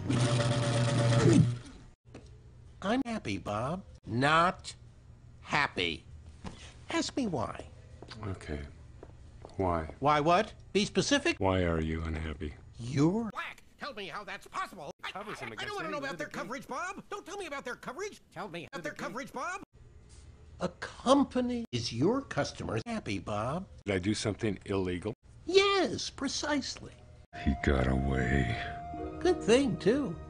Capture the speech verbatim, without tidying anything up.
I'm happy, Bob. Not happy. Ask me why. Okay. Why? Why what? Be specific. Why are you unhappy? You're... Black, tell me how that's possible. I, Covers him I, I against don't want to any know about their litigation. coverage, Bob. Don't tell me about their coverage. Tell me about their coverage, Bob. A company is your customer. Happy, Bob. Did I do something illegal? Yes, precisely. He got away. Good thing, too.